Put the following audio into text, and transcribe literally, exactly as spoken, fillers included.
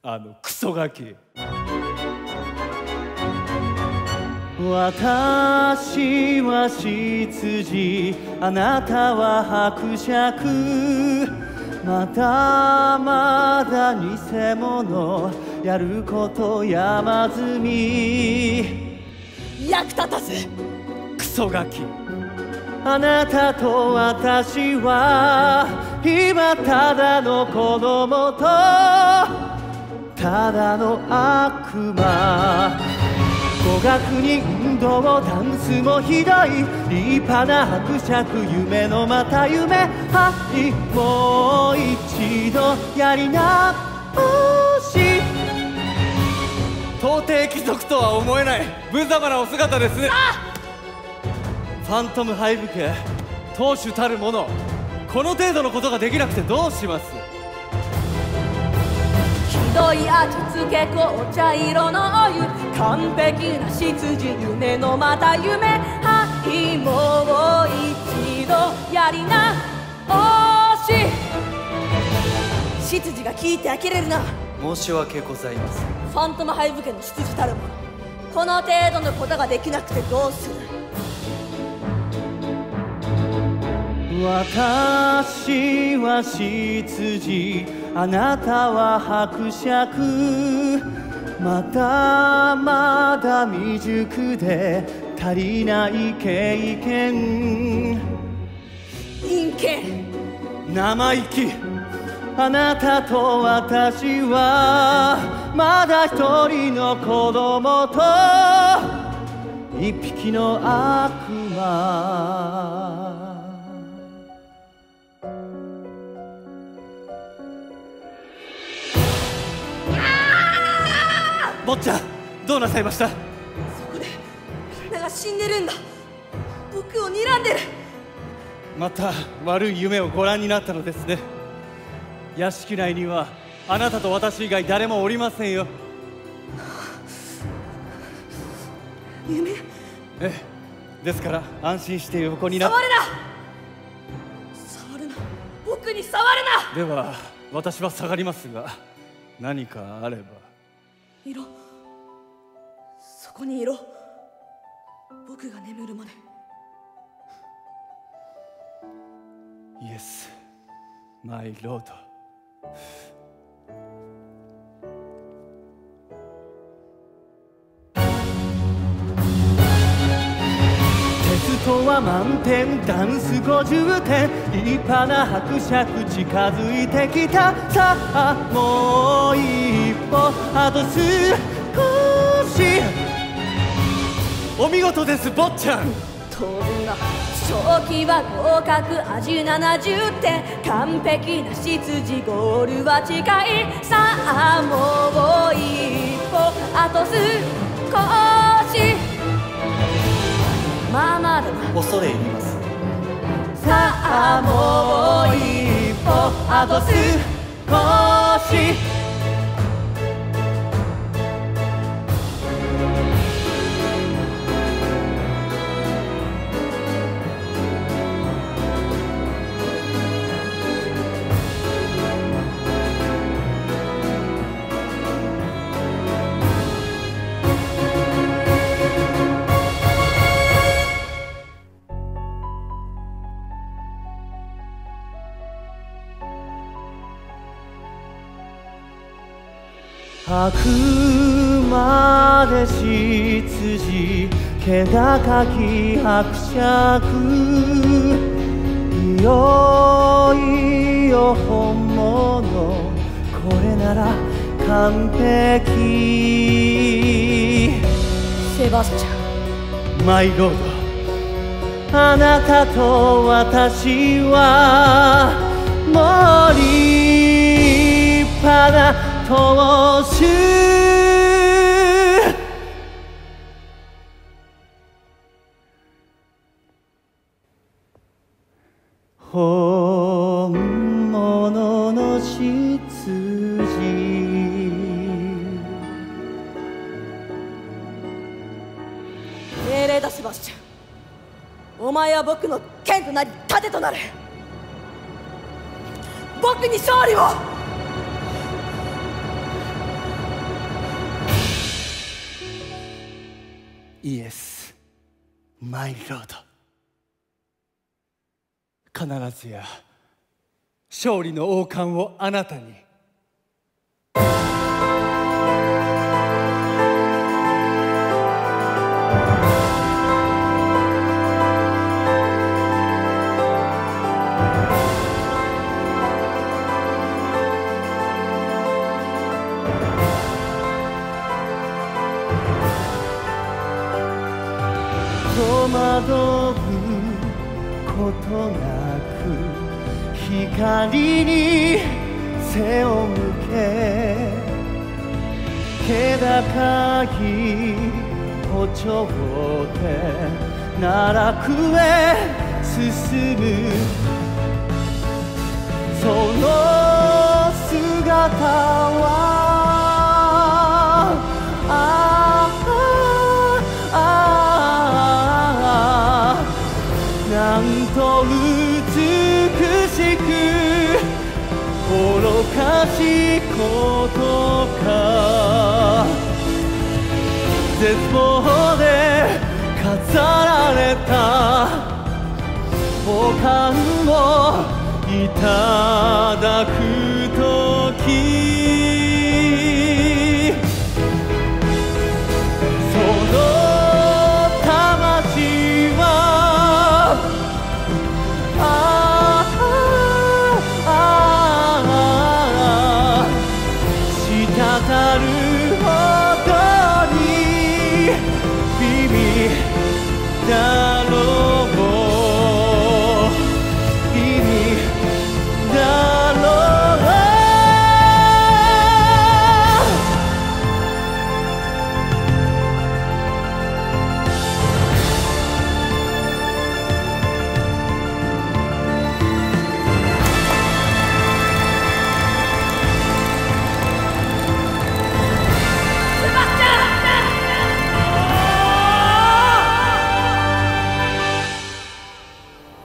あのクソガキ。 私は執事、あなたは伯爵。まだまだ偽物、やること山積み。 役立たずクソガキ。 あなたと私は今ただの子供とただの悪魔。語学に運動ダンスもひどい立派な伯爵、夢のまた夢。はいもう一度やり直し。 到底貴族とは思えない無様なお姿ですね。ファントムハイブ家当主たる者、この程度のことができなくてどうします。 ひどい味付け紅茶色のお湯、完璧な執事、夢のまた夢。はいもう一度やり直し。執事が聞いて呆れるな。 申し訳ございません。 ファントムハイブ家の執事たる者、この程度のことができなくてどうする。 私は執事、あなたは伯爵。まだまだ未熟で足りない経験。 陰険生意気。 あなたと私はまだ一人の子供と一匹の悪魔。 坊ちゃん、どうなさいました？ そこでみんなが死んでるんだ。僕を睨んでる。 また悪い夢をご覧になったのですね。屋敷内にはあなたと私以外誰もおりませんよ。 夢？ ええ、ですから安心して横にな。 触るな触るな、僕に触るな。 では私は下がりますが、何かあれば。 いろ、そこにいろ。僕が眠るまで。 イエス、マイロード。 テストは満点、ダンスごじゅってん、立派な伯爵近づいてきた。さあもう一歩、あと少し。 お見事です、坊ちゃん。 当分な。正気は合格、味ななじゅってん、完璧な執事、ゴールは近い。さあもう一歩、あと少し。まあまあだな。 恐れ入ります。 さあもう一歩、あと少し。 あくまで執事、気高き伯爵。いよいよ本物、これなら完璧。 セバスチャン、マイロード。あなたと私はもう立派な当主。本物の執事。 命令だセバスチャン。お前は僕の剣となり盾となる。僕に勝利を。 イエスマイロード。必ずや勝利の王冠をあなたに。戸惑うことなく光に背を向け、気高い歩調で奈落へ進む。その姿はああなんと美しく愚かしいことか。絶望で飾られた宝冠をいただくとき、その魂はああ滴るほどにビビだ